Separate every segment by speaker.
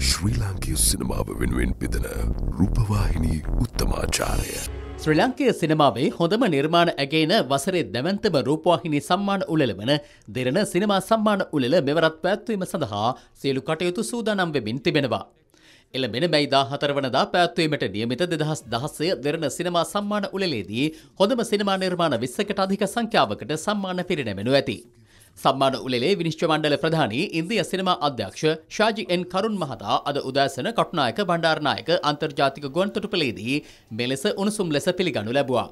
Speaker 1: ශ්‍රී ලාංකීය සිනමාව වෙනුවෙන් පිදෙන රූපවාහිනී උත්තමාචාරය.
Speaker 2: ශ්‍රී ලාංකීය සිනමාවේ හොඳම නිර්මාණ ඇගේන වසරේ දැවැන්තම රූපවාහිනී සම්මාන උළෙල වන දෙරණ සිනමා සම්මාන උළෙල මෙවරත් පැවැත්වීම සඳහා සියලු කටයුතු සූදානම් වෙමින් තිබෙනවා. එළඹෙන මැයි 14 වනදා පැවැත්වීමට නියමිත 2016 දෙරණ සිනමා සම්මාන උළෙලේදී හොඳම සිනමා නිර්මාණ 20කට අධික සංඛ්‍යාවකට සම්මාන පිරිනැමෙනු ඇති. සම්මාන උළෙලේ විනිශ්චය මණ්ඩල ප්‍රධානී ඉන්දියා සිනමා අධ්‍යක්ෂ ශාජි එන් කරුන් මහතා අද උදෑසන කටුනායක බණ්ඩාරනායක අන්තර්ජාතික ගුවන්තොටුපළේදී මෙලෙස උණුසුම් ලෙස පිළිගනු ලැබුවා.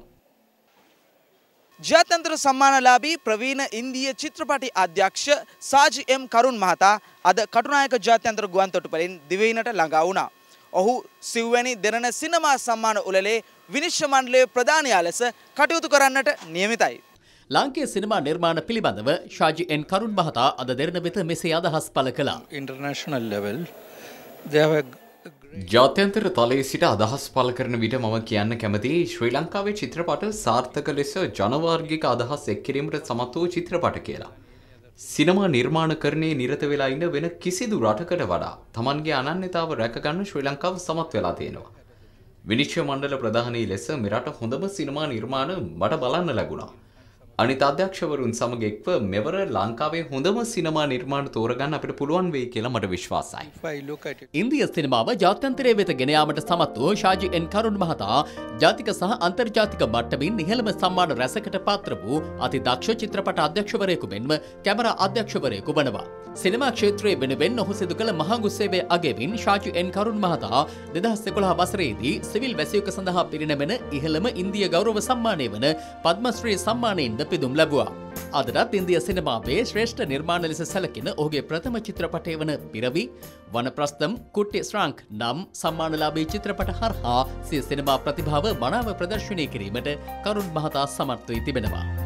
Speaker 3: ජාත්‍යන්තර සම්මානලාභී ප්‍රවීණ ඉන්දීය චිත්‍රපටි අධ්‍යක්ෂ සාජි එම් කරුන් මහතා අද කටුනායක ජාත්‍යන්තර ගුවන්තොටුපළෙන් දිවයිනට ළඟා වුණා. ඔහු සිව්වැනි දෙරණ සිනමා සම්මාන උළෙලේ විනිශ්චය මණ්ඩලයේ ප්‍රධානියා ලෙස කටයුතු කරන්නට නියමිතයි.
Speaker 2: ලාංකීය සිනමා නිර්මාණ පිළිබඳව ශාජි එන් කරුන් මහතා අද දෙරණ වෙත මෙසේ අදහස් පළ කළා.
Speaker 4: International level they have
Speaker 5: ජාත්‍යන්තර තලයේ සිට අදහස් පළ කරන විට මම කියන්න කැමති ශ්‍රී ලංකාවේ චිත්‍රපට සාර්ථක ලෙස ජනවාර්ගික අදහස් එක් කිරීමට සමත් වූ චිත්‍රපට කියලා. සිනමා නිර්මාණකරණයේ නිරත වෙලා ඉන්න වෙන කිසිදු රටකට වඩා Tamanගේ අනන්‍යතාව රැකගන්න ශ්‍රී ලංකාව සමත් වෙලා තියෙනවා. විනිශ්චය මණ්ඩල ප්‍රධානී ලෙස මෙරට හොඳම සිනමා නිර්මාණ මට බලන්න ලැබුණා. අනිත් අධ්‍යක්ෂවරුන් සමග එක්ව මෙවර ලංකාවේ හොඳම සිනමා නිර්මාණ තෝරගන්න අපිට පුළුවන් වෙයි කියලා මට විශ්වාසයි.
Speaker 2: ඉන්දිය සිනමාව ජාත්‍යන්තරයේ වෙත ගෙන යාමට සමත් වූ ශාජි එන් කරුන් මහතා ජාතික සහ අන්තර්ජාතික මට්ටමින් ඉහළම සම්මාන රැසකට පාත්‍ර වූ අති දක්ෂ චිත්‍රපට අධ්‍යක්ෂවරයෙකු මෙන්ම කැමරා අධ්‍යක්ෂවරයෙකු වනවා. සිනමා ක්ෂේත්‍රයේ වෙනුවෙන් ඔහු සිදු කළ මහඟු සේවය අගෙවින් ශාජි එන් කරුන් මහතා 2011 වසරේදී සිවිල් වැසියෙකු සඳහා පිරිනැමෙන ඉහළම ඉන්දිය ගෞරව සම්මානය වන පද්මශ්‍රී සම්මානයෙන් පිදුම් ලැබුවා. අදටත් ඉන්දිය සිනමාවේ ශ්‍රේෂ්ඨ නිර්මාණ ලෙස සැලකෙන ඔහුගේ ප්‍රථම චිත්‍රපටය වන පිරවි, වනප්‍රස්ථම්, කුට්ටි ශ්‍රාංක් නම් සම්මානලාභී චිත්‍රපට හරහා සිය සිනමා ප්‍රතිභාව මනාව ප්‍රදර්ශනය කිරීමට කරුන් මහතා සමර්ථ වී තිබෙනවා.